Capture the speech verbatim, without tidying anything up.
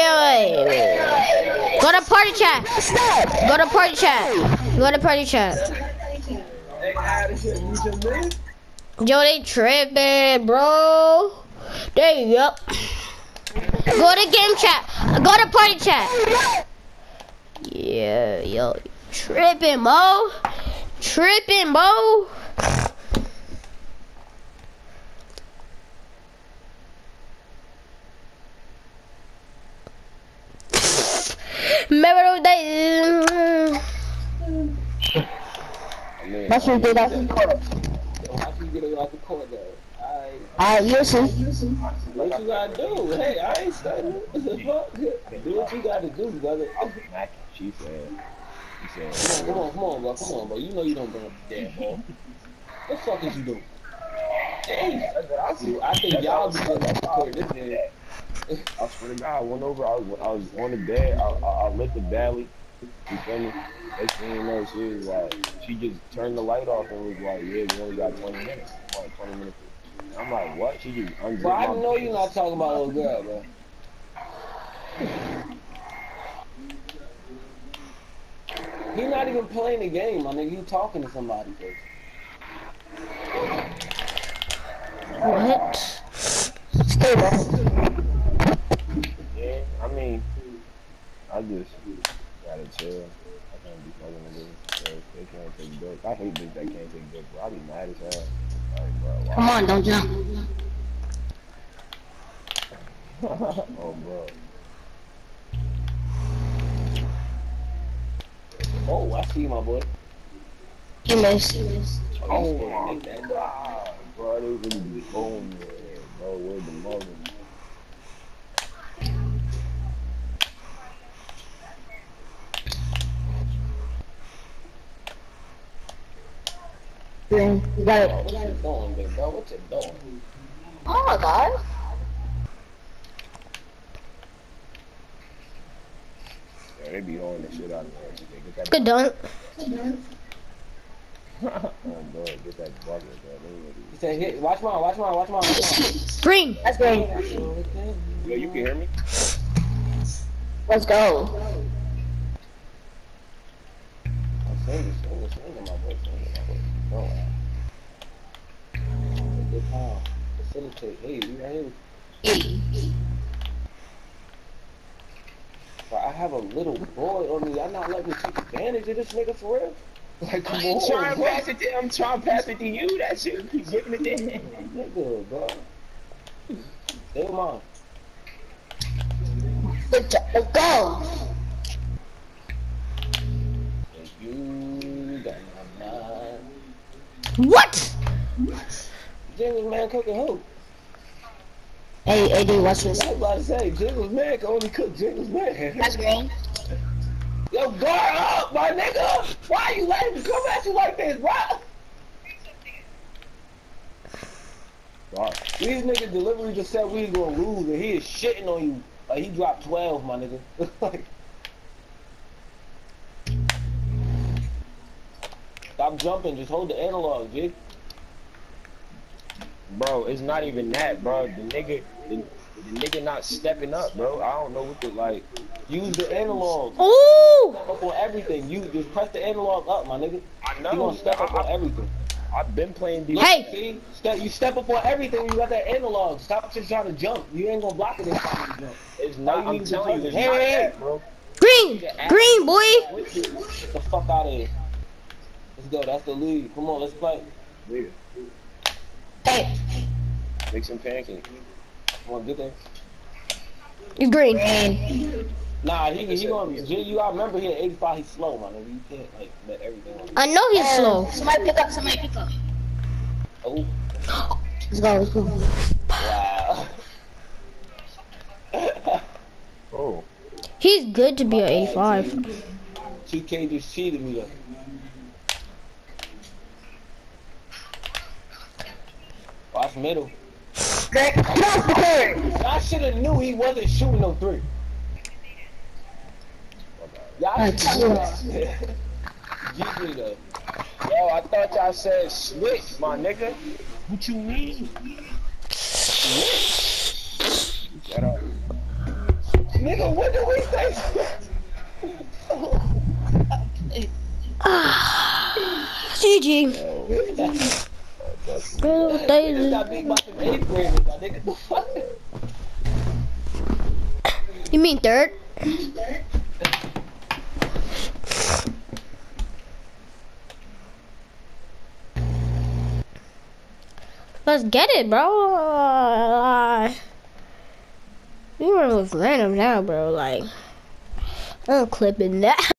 wait, wait. Go to party chat. Go to party chat. Go to party chat. Yo, they tripping, bro. There you go. Go to game chat. Go to party chat. Yeah, yo, tripping, Mo. Tripping, Mo. Remember those days? That's what you did off the court. How you get it off the court though? Alright, you see. What you gotta do? Hey, I ain't studying. Do what you gotta do, brother. She said, she said, come on, come on, come on, bro, come on, bro. You know you don't bring up the damn ball. What the fuck is you doing? Hey, I see. I think y'all be good off the court this day. I swear to God, I went over, I was, I was on the bed, I, I, I lit the valley, you feel me? Next thing you know, she was like, she just turned the light off and was like, yeah, we only got twenty minutes. Like, twenty minutes. I'm like, what? She just unzipped Bro, I my know bed. you're not talking about little girl, bro. He not even playing the game, my nigga. You talking to somebody first. What? Stay there. Yeah, I mean, I just gotta chill. I can't be fucking with this. They can't take dick. I hate bitches that can't take dick, bro. I be mad as hell. Like, bro, why? Come on, don't jump. Oh, bro. Oh, I see my boy. You missed. Oh, my God. Bro, they really be going there, bro. Where's the mother? You got it. What you doing, big bro? What you doing? Oh my God. Yeah, they be holding the shit out of there. Get that Good dunk. oh, bro, get that bucket, bro. He said, hit. Watch mine, watch mine, watch mine, watch mine. Green. That's great. Yo, you can hear me? Let's go. I'm singing, singing, singing, my boy, singing, my boy. Go on. Good time. Facilitate. Hey, we right here. But I have a little boy on me. I'm not letting me take advantage of this nigga for real. Like, come I ain't on, trying to bro. pass it to I'm trying to pass it to you. That shit keep giving it to him. Nigga, bro. Stay mine. Let's go. You got my mind. What? Jingles man cooking who? Hey, hey, dude, watch this. I was about to say, Jingles man can only cook Jingles man. That's green. Yo, guard up, my nigga! Why you letting me come at you like this, bro? Fuck. These niggas delivery just said we was gonna lose and he is shitting on you. Like he dropped twelve, my nigga. Like, stop jumping, just hold the analog, jig. Bro, it's not even that, bro. The nigga, the, the nigga not stepping up, bro. I don't know what the, like. Use the analog. Ooh! Step up on everything. You just press the analog up, my nigga. I know. You gonna step up I, on everything. I've been playing these. Hey! See? Step, you step up on everything when you got that analog. Stop just trying to jump. You ain't gonna block it this time you jump. It's not, you I'm need to telling do you, is- it's hey, not hey, that, bro. Green. Green, boy. Get the fuck out of here. Let's go. That's the lead. Come on, let's play. Yeah. Hey. Make some pancakes. Come on, get there. You green. Green. Nah, he he gonna. G, you gotta remember he at eighty-five. He's slow, man. You can't like let everything. On. I know he's slow. Somebody pick up, somebody pick up. Oh, Let's go, let's go. wow. Oh. He's good to be at eighty-five. two K just cheated me though. Watch middle. Great. Cross the court. I should have knew he wasn't shooting no three. Y'all That's should G G though. Yo, I thought y'all said switch, my nigga. What you mean? Shut up. Nigga, what? G G. Little It's Daisy. not big about them eighth graders, my nigga. The fuck? You mean third? Let's get it, bro. Uh, you run with random now, bro. Like, I'm clipping that.